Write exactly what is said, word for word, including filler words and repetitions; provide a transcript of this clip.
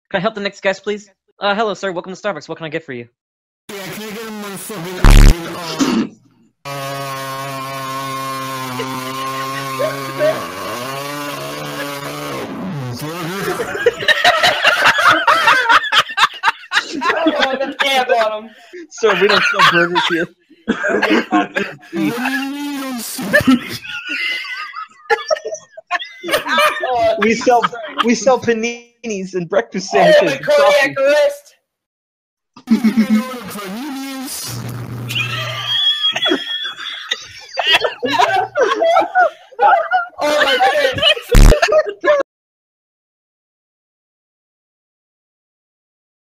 Can I help the next guest, please? Uh, hello, sir. Welcome to Starbucks. What can I get for you? Yeah, can you get him one fucking uh, uh, Sir, we don't sell burgers here. oh, we sell we sell paninis and breakfast I am sandwiches. a cardiac arrest.